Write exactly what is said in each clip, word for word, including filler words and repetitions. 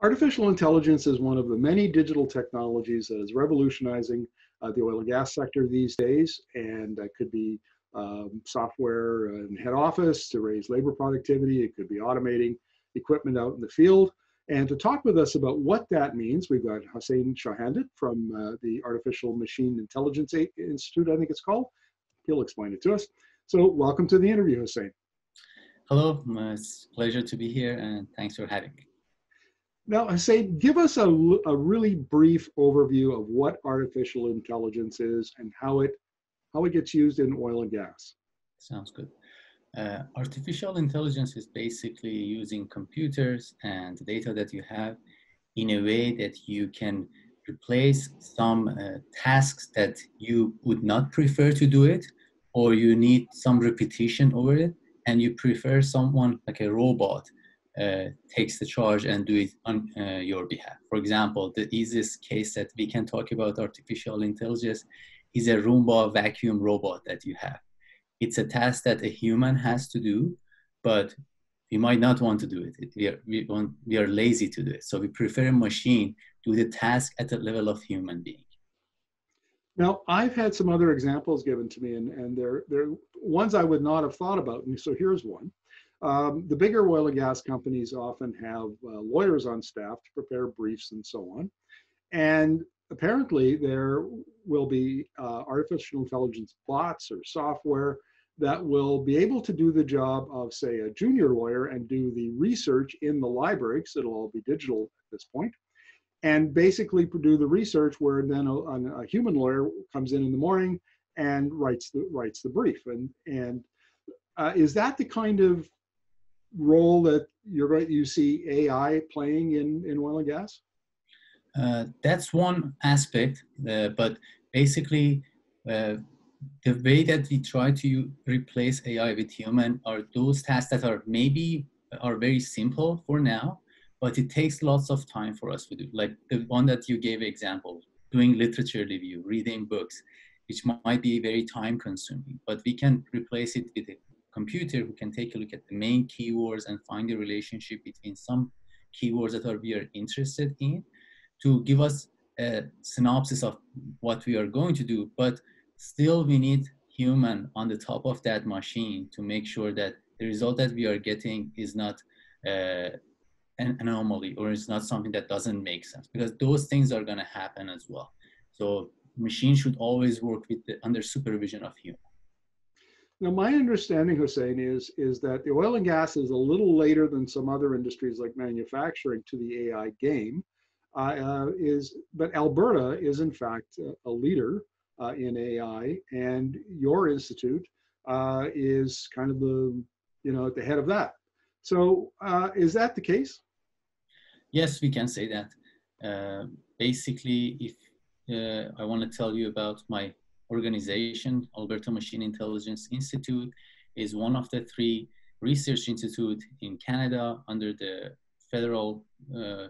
Artificial intelligence is one of the many digital technologies that is revolutionizing uh, the oil and gas sector these days, and that could be um, software in head office to raise labor productivity. It could be automating equipment out in the field. And to talk with us about what that means, we've got Hossein Shahendeh from uh, the Artificial Machine Intelligence Institute, I think it's called. He'll explain it to us. So welcome to the interview, Hossein. Hello, it's a pleasure to be here, and thanks for having me. Now, Hossein, give us a, a really brief overview of what artificial intelligence is and how it, how it gets used in oil and gas. Sounds good. Uh, artificial intelligence is basically using computers and the data that you have in a way that you can replace some uh, tasks that you would not prefer to do it, or you need some repetition over it, and you prefer someone like a robot uh, takes the charge and do it on uh, your behalf. For example, the easiest case that we can talk about artificial intelligence is a Roomba vacuum robot that you have. It's a task that a human has to do, but we might not want to do it. We are, we want, we are lazy to do it. So we prefer a machine do the task at the level of human being. Now, I've had some other examples given to me, and, and they're, they're ones I would not have thought about. And so here's one. Um, the bigger oil and gas companies often have uh, lawyers on staff to prepare briefs and so on. And apparently there will be uh, artificial intelligence bots or software that will be able to do the job of, say, a junior lawyer and do the research in the library, because it'll all be digital at this point, and basically do the research where then a, a human lawyer comes in in the morning and writes the, writes the brief. And, and uh, is that the kind of role that you're going you see A I playing in, in oil and gas? Uh, that's one aspect, uh, but basically uh, the way that we try to replace A I with human are those tasks that are maybe are very simple for now, but it takes lots of time for us to do. Like the one that you gave example, doing literature review, reading books, which might be very time consuming, but we can replace it with a computer who can take a look at the main keywords and find the relationship between some keywords that are, we are interested in, to give us a synopsis of what we are going to do. But still we need human on the top of that machine to make sure that the result that we are getting is not uh, an anomaly, or it's not something that doesn't make sense, because those things are going to happen as well. So machine should always work with the, under supervision of human. Now, my understanding, Hossein, is, is that the oil and gas is a little later than some other industries like manufacturing to the A I game. Uh, is, but Alberta is in fact a, a leader uh, in A I, and your institute uh, is kind of the, you know, at the head of that. So uh, is that the case? Yes, we can say that. Uh, basically, if uh, I want to tell you about my organization, Alberta Machine Intelligence Institute is one of the three research institutes in Canada under the federal uh,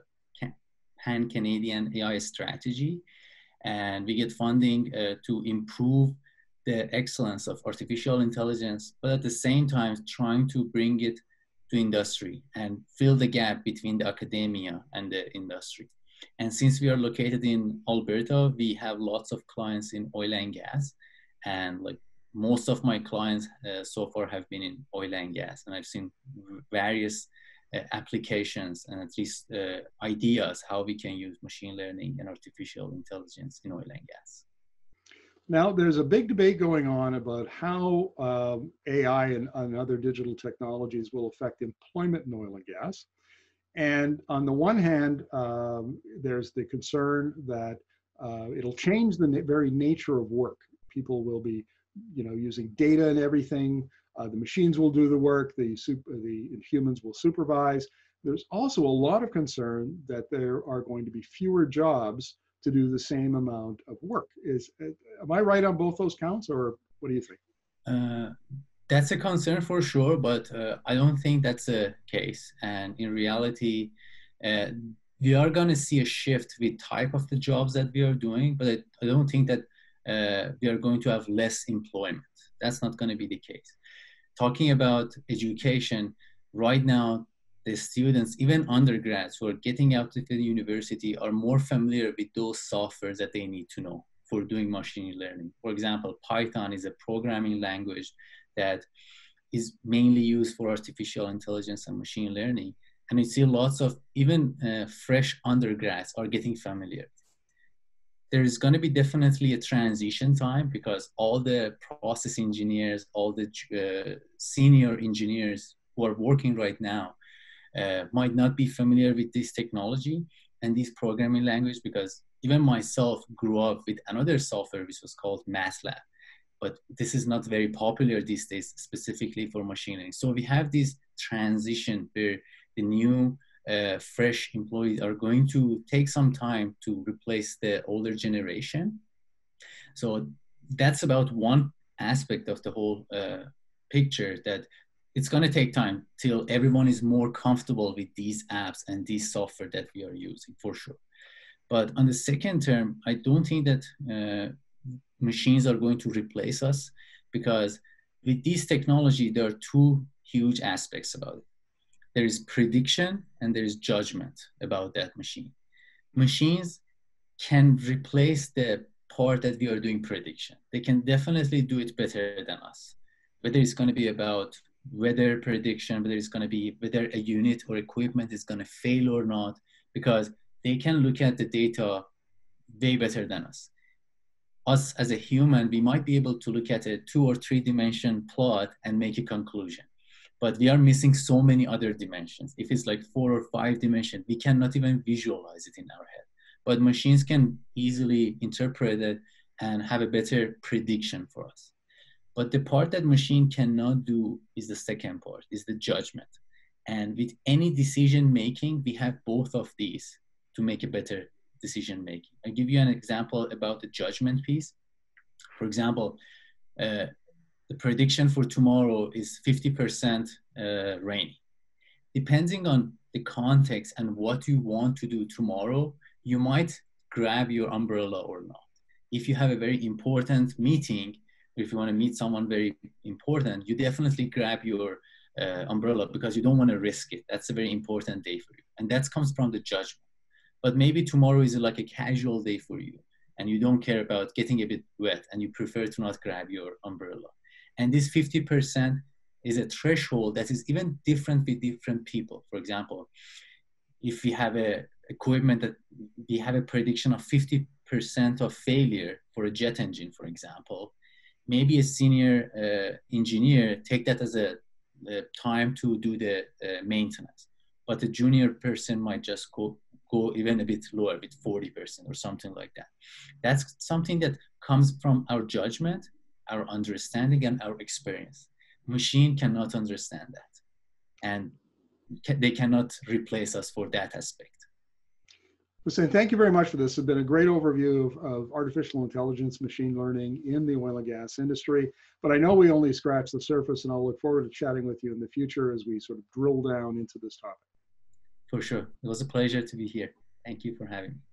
Pan-Canadian A I strategy. And we get funding uh, to improve the excellence of artificial intelligence, but at the same time trying to bring it to industry and fill the gap between the academia and the industry. And since we are located in Alberta, we have lots of clients in oil and gas. And like most of my clients uh, so far have been in oil and gas. And I've seen various uh, applications and at least uh, ideas how we can use machine learning and artificial intelligence in oil and gas. Now, there's a big debate going on about how um, A I and, and other digital technologies will affect employment in oil and gas. And on the one hand, um, there's the concern that uh, it'll change the na very nature of work. People will be, you know, using data and everything. Uh, the machines will do the work. The, super, the humans will supervise. There's also a lot of concern that there are going to be fewer jobs to do the same amount of work. Is, am I right on both those counts, or what do you think? Uh, That's a concern for sure, but uh, I don't think that's the case. And in reality, uh, we are going to see a shift with type of the jobs that we are doing, but I, I don't think that uh, we are going to have less employment. That's not going to be the case. Talking about education, right now, the students, even undergrads who are getting out of the university, are more familiar with those softwares that they need to know for doing machine learning. For example, Python is a programming language that is mainly used for artificial intelligence and machine learning. And we see lots of even uh, fresh undergrads are getting familiar. There's going to be definitely a transition time because all the process engineers, all the uh, senior engineers who are working right now uh, might not be familiar with this technology and this programming language, because even myself grew up with another software which was called MATLAB, but this is not very popular these days, specifically for machine learning. So we have this transition where the new uh, fresh employees are going to take some time to replace the older generation. So that's about one aspect of the whole uh, picture, that it's going to take time till everyone is more comfortable with these apps and these software that we are using, for sure. But on the second term, I don't think that uh, machines are going to replace us, because with this technology, there are two huge aspects about it. There is prediction and there is judgment about that machine. Machines can replace the part that we are doing prediction. They can definitely do it better than us. Whether it's going to be about weather prediction, whether it's going to be whether a unit or equipment is going to fail or not, because they can look at the data way better than us. Us as a human, we might be able to look at a two or three dimension plot and make a conclusion, but we are missing so many other dimensions. If it's like four or five dimensions, we cannot even visualize it in our head. But machines can easily interpret it and have a better prediction for us. But the part that machine cannot do is the second part, is the judgment. And with any decision making, we have both of these to make a better decision making. I'll give you an example about the judgment piece. For example, uh, the prediction for tomorrow is fifty percent uh, rainy. Depending on the context and what you want to do tomorrow, you might grab your umbrella or not. If you have a very important meeting, if you want to meet someone very important, you definitely grab your uh, umbrella because you don't want to risk it. That's a very important day for you. And that comes from the judgment. But maybe tomorrow is like a casual day for you and you don't care about getting a bit wet and you prefer to not grab your umbrella. And this fifty percent is a threshold that is even different with different people. For example, if we have a equipment that we have a prediction of fifty percent of failure for a jet engine, for example, maybe a senior uh, engineer take that as a, a time to do the uh, maintenance, but a junior person might just go, go even a bit lower with forty percent or something like that. That's something that comes from our judgment, our understanding, and our experience. Machine cannot understand that, and ca- they cannot replace us for that aspect. Hossein, thank you very much for this. It's been a great overview of, of artificial intelligence, machine learning in the oil and gas industry. But I know we only scratched the surface, and I'll look forward to chatting with you in the future as we sort of drill down into this topic. For sure. It was a pleasure to be here. Thank you for having me.